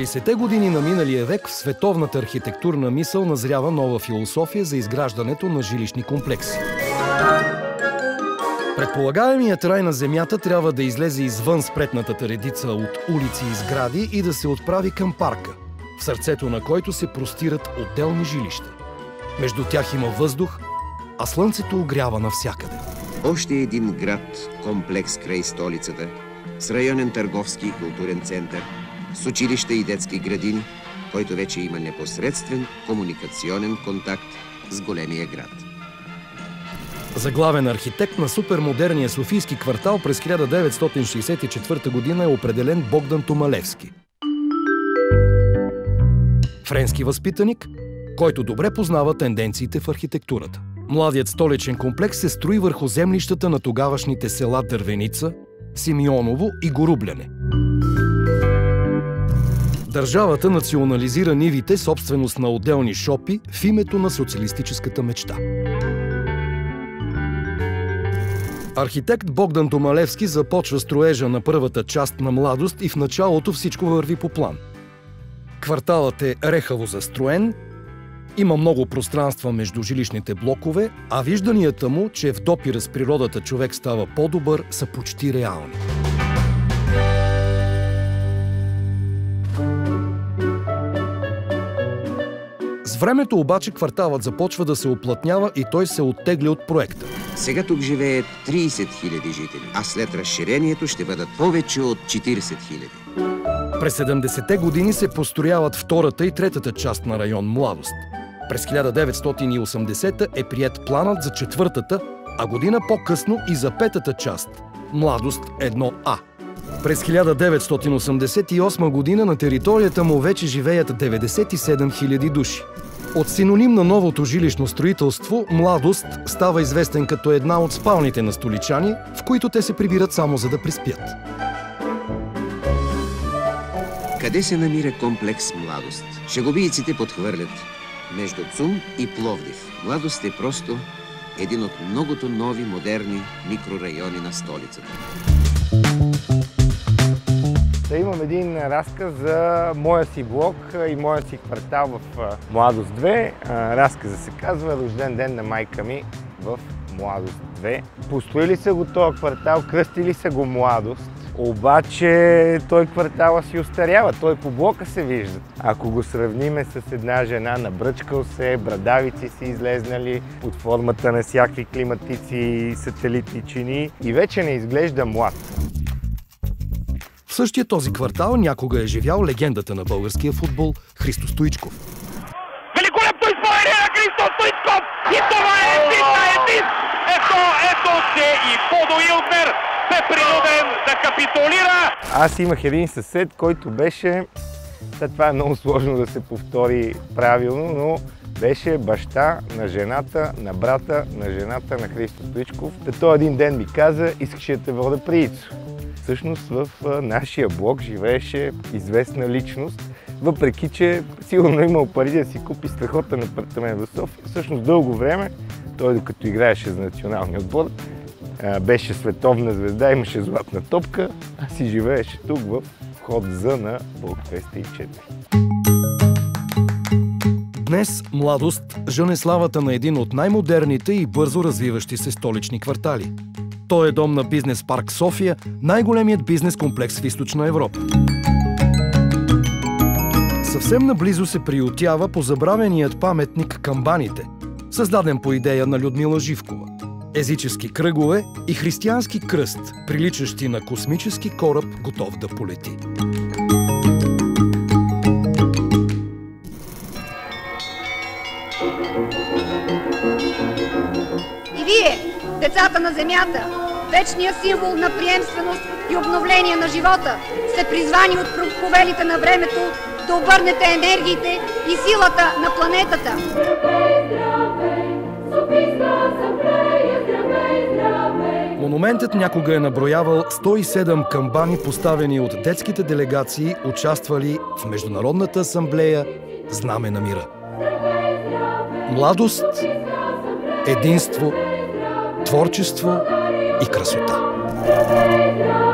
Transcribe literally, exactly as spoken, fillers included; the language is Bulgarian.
деветдесетте години на миналия век в световната архитектурна мисъл назрява нова философия за изграждането на жилищни комплекси. Предполагаемият рай на Земята трябва да излезе извън спретнатата редица от улици и сгради и да се отправи към парка, в сърцето на който се простират отделни жилища. Между тях има въздух, а слънцето огрява навсякъде. Още един град, комплекс край столицата, с районен търговски и културен център, с училища и детски градини, който вече има непосредствен комуникационен контакт с големия град. За главен архитект на супермодерния софийски квартал през хиляда деветстотин шейсет и четвърта година е определен Богдан Томалевски. Френски възпитаник, който добре познава тенденциите в архитектурата. Младият столичен комплекс се строи върху землищата на тогавашните села Дървеница, Симеоново и Горубляне. Държавата национализира нивите, собственост на отделни шопи, в името на социалистическата мечта. Архитект Богдан Томалевски започва строежа на първата част на Младост и в началото всичко върви по план. Кварталът е рехаво застроен, има много пространства между жилищните блокове, а вижданията му, че в допира с природата човек става по-добър, са почти реални. С времето обаче кварталът започва да се уплътнява и той се оттегля от проекта. Сега тук живеят трийсет хиляди жители, а след разширението ще бъдат повече от четирийсет хиляди. През седемдесетте години се построяват втората и третата част на район Младост. През хиляда деветстотин и осемдесета е приет планът за четвъртата, а година по-късно и за петата част – Младост едно А. През хиляда деветстотин осемдесет и осма година на територията му вече живеят деветдесет и седем хиляди души. От синоним на новото жилищно строителство, Младост става известен като една от спалните на столичани, в които те се прибират само за да приспят. Къде се намира комплекс Младост? Шеговийците подхвърлят между ЦУМ и Пловдив. Младост е просто един от многото нови модерни микрорайони на столицата. Да, имам един разказ за моя си блок и моя си квартал в Младост две. Разказът се казва "Рожден ден на майка ми в Младост две". Построили са го този квартал, кръстили са го Младост. Обаче той квартала си остарява, той по блока се вижда. Ако го сравниме с една жена, набръчкал се, брадавици си излезнали под формата на всякакви климатици и сателитни чини и вече не изглежда млад. В същия този квартал някога е живял легендата на българския футбол Христо Стоичков. Великолепно изпълнение на Христо Стоичков! И това е един на един! Ето, ето, че и Бодо Илтнер бе принуден да капитулира! Аз имах един съсед, който беше... Това е много сложно да се повтори правилно, но беше баща на жената, на брата на жената на Христо Стоичков. Той един ден ми каза: "Искаш да те вода при Ицо". Всъщност в нашия блок живееше известна личност, въпреки че сигурно имал пари да си купи страхотен апартамент в София. Всъщност дълго време, той докато играеше за националния отбор, беше световна звезда, имаше златна топка, а си живееше тук в вход З на блок двеста и четири. Днес Младост жъне славата на един от най-модерните и бързо развиващи се столични квартали. Той е дом на Бизнес парк София, най-големият бизнес комплекс в Източна Европа. Съвсем наблизо се приютява позабравеният паметник Камбаните, създаден по идея на Людмила Живкова. Езически кръгове и християнски кръст, приличащи на космически кораб, готов да полети. И вие, децата на земята, вечният символ на приемственост и обновление на живота, сте призвани от проповелите на времето да обърнете енергиите и силата на планетата. Монументът някога е наброявал сто и седем камбани, поставени от детските делегации, участвали в Международната асамблея Знаме на мира. Младост, единство, творчество и красота.